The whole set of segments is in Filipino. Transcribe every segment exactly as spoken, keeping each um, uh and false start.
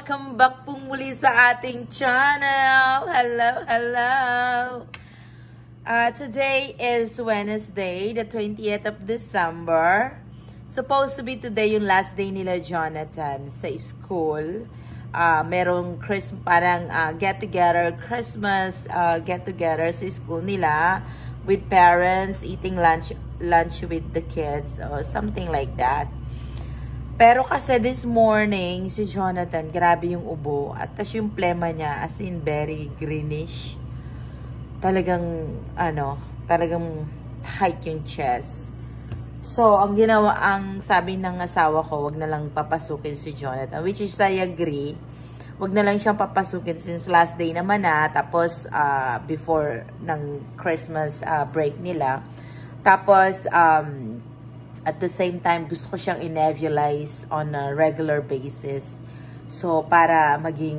Welcome back po muli sa ating channel. Hello, hello. Uh, today is Wednesday, the twentieth of December. Supposed to be today yung last day nila Jonathan sa school. Uh, merong Christmas, parang uh, get-together, Christmas uh, get-together sa school nila with parents, eating lunch lunch with the kids or something like that. Pero kasi this morning, si Jonathan, grabe yung ubo. At tas yung plema niya, as in very greenish. Talagang, ano, talagang tight yung chest. So, ang ginawa, ang sabi ng asawa ko, wag na lang papasukin si Jonathan. Which is, I agree. Wag na lang siyang papasukin since last day naman na. Tapos, uh, before ng Christmas uh, break nila. Tapos, um... at the same time, gusto ko siyang i-nebulize on a regular basis. So, para maging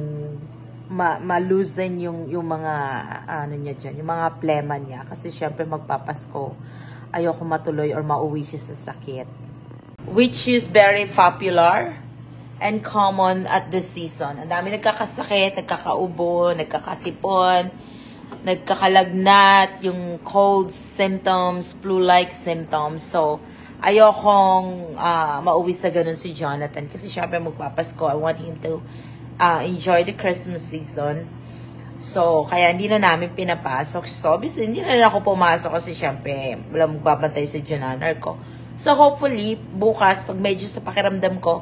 ma-loosen ma yung, yung mga, ano niya dyan, yung mga plema niya. Kasi syempre magpapasko, ayoko matuloy or mauwi siya sa sakit. Which is very popular and common at this season. Ang dami nagkakasakit, nagkakaubo, nagkakasipon, nagkakalagnat, yung cold symptoms, flu-like symptoms. So, ayokong uh, mauwi sa ganun si Jonathan kasi syempre magpapasko. I want him to uh, enjoy the Christmas season. So, kaya hindi na namin pinapasok. So, obviously, hindi na rin ako pumasok kasi syempre wala magbabantay sa Jonanar ko. So, hopefully, bukas, pag medyo sa pakiramdam ko,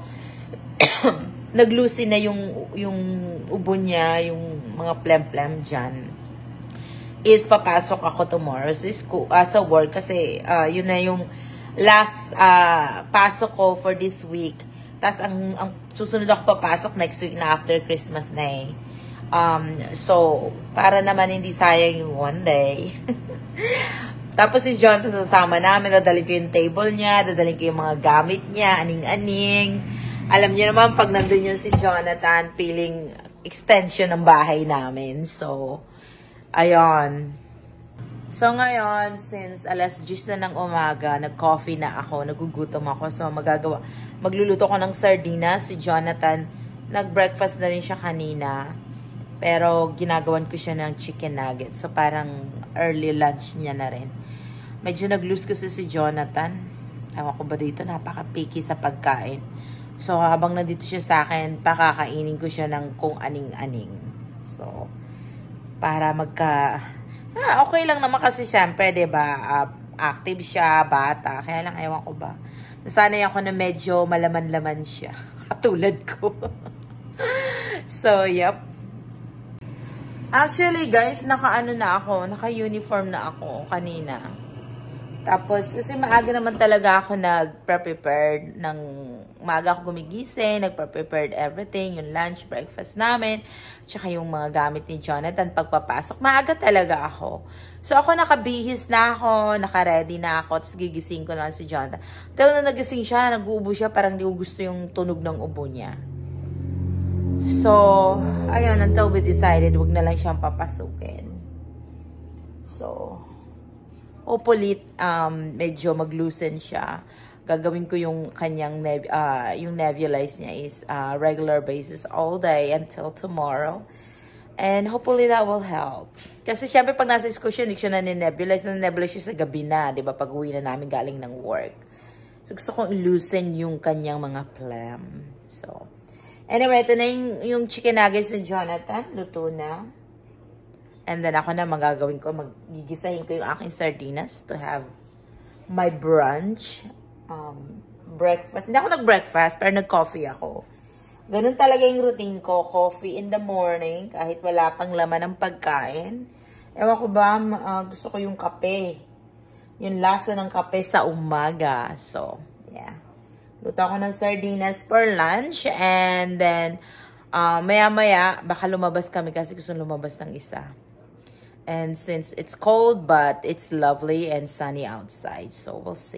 naglusin na yung, yung ubo niya, yung mga plem-plem dyan, is papasok ako tomorrow sa school, uh, sa work kasi uh, yun na yung last uh, pasok ko for this week. Tapos, ang, ang susunod ako papasok next week na after Christmas na eh. Um, so, para naman hindi sayang yung one day. Tapos, si John, sasama namin, dadalhin ko yung table niya, dadalhin ko yung mga gamit niya, aning-aning. Alam niyo naman, pag nandun yun si Jonathan, feeling extension ng bahay namin. So, ayun. So, ngayon, since alas diyes na ng umaga, nag-coffee na ako, nagugutom ako. So, magagawa, magluluto ko ng sardinas. Si Jonathan, nag-breakfast na rin siya kanina. Pero, ginagawan ko siya ng chicken nuggets. So, parang early lunch niya na rin. Medyo nag-lose kasi si Jonathan. Ewan ko ba dito, napaka-picky sa pagkain. So, habang nandito siya sa akin, pakakainin ko siya ng kung aning-aning. So, para magka... Ah, okay lang naman kasi siyempre, diba, uh, active siya, bata. Kaya lang, ewan ko ba. Nasanay ako na medyo malaman-laman siya. Katulad ko. So, yep. Actually, guys, naka-ano na ako, naka-uniform na ako kanina. Tapos, kasi maaga naman talaga ako nag-prepare ng, maaga ako gumigising, nag-prepare everything, yung lunch, breakfast namin, tsaka yung mga gamit ni Jonathan pagpapasok. Maaga talaga ako. So, ako nakabihis na ako, naka-ready na ako, tapos gigising ko na si Jonathan. Till na nagising siya, nag-uubo siya, parang di ko gusto yung tunog ng ubo niya. So, ayun, until we decided, wag na lang siyang papasukin. So, hopefully, um, medyo mag-loosen siya. Gagawin ko yung kanyang, neb uh, yung nebulize niya is uh, regular basis all day until tomorrow. And hopefully that will help. Kasi syempre pag nasa school siya, hindi siya na-nebulize. Na-nebulize siya sa gabi na, di ba? Pag uwi na namin galing ng work. So gusto kong loosen yung kanyang mga phlegm. So, anyway, ito na yung, yung chicken nuggets ni Jonathan. Luto na. And then ako na magagawin ko, magigisahin ko yung aking sardinas to have my brunch, um, breakfast. Hindi ako nag-breakfast, pero nag-coffee ako. Ganun talaga yung routine ko, coffee in the morning, kahit wala pang laman ng pagkain. Ewan ko ba, uh, gusto ko yung kape. Yung lasa ng kape sa umaga. So, yeah. Luto ako ng sardinas for lunch, and then, uh, maya-maya, baka lumabas kami kasi gusto lumabas ng isa. And since it's cold, but it's lovely and sunny outside. So, we'll see.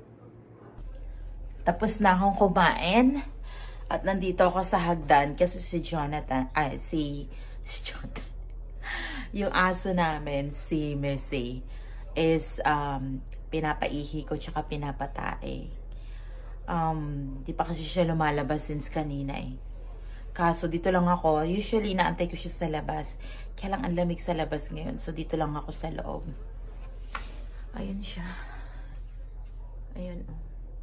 Tapos na akong kumain. At nandito ako sa hagdan kasi si Jonathan, ay, si, si Jonathan. Yung aso namin, si Missy, is um, pinapaihi ko tsaka pinapatae. Um, di pa kasi siya lumalabas since kanina eh. Kaso dito lang ako. Usually, naantay ko siya sa labas. Kaya lang ang lamig sa labas ngayon. So, dito lang ako sa loob. Ayun siya. Ayun. Oh.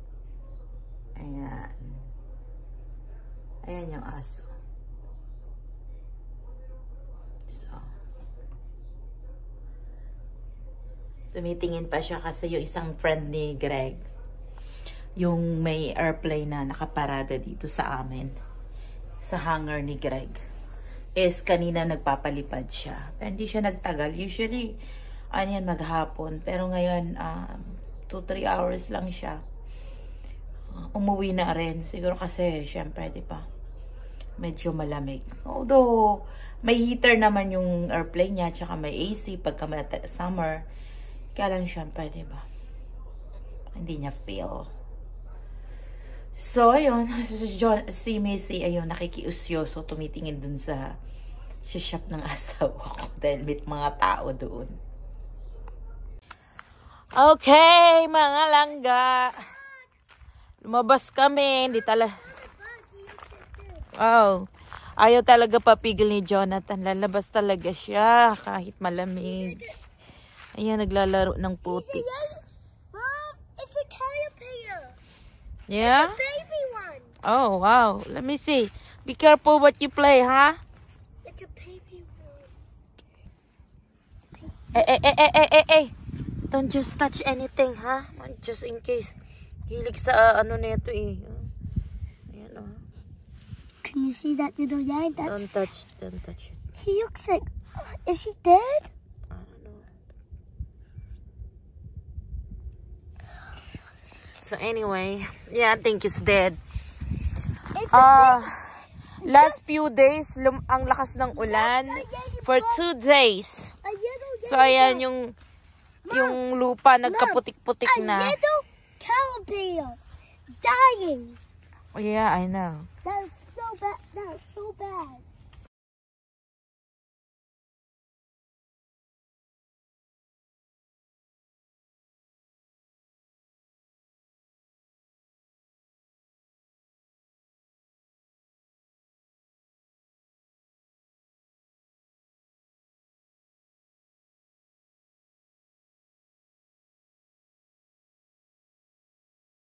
Ayan. Ayan yung aso. So. Tumitingin pa siya kasi yung isang friend ni Greg. Yung may airplane na nakaparada dito sa amin. Sa hangar ni Greg. Is kanina nagpapalipad siya. Pero hindi siya nagtagal. Usually, ano yan, maghapon. Pero ngayon, um, two to three hours lang siya. Uh, umuwi na rin. Siguro kasi, syempre, di ba? Medyo malamig. Although, may heater naman yung airplane niya. Tsaka may A C pagka summer. Kaya lang, syempre, di ba? Hindi niya feel. So, ayun, si, John, si Missy, ayun, nakikiusyoso, tumitingin dun sa, sa shop ng asawa ko dahil may mga tao doon. Okay, mga langga. Lumabas kami, hindi tala... Wow. Ayaw talaga papigil ni Jonathan. Lalabas talaga siya kahit malamig. Ayan, naglalaro ng putik. It's a caterpillar. Yeah? It's a baby one. Oh, wow. Let me see. Be careful what you play, huh? It's a baby one. Eh, eh, eh, eh, eh, eh, eh. Don't just touch anything, huh? Just in case. Hilig sa uh, ano na ito eh. Ayan, oh. Can you see that little guy? That's, Don't touch, don't touch it. he looks like, is he dead? I don't know. So anyway, yeah, I think it's dead. It's Uh, last few days, lum ang lakas ng ulan for two days. a yellow So ayan yung yung lupa nagkaputik-putik a na. yellow caterpillar dying. Yeah, I know. That is so bad. That is so bad.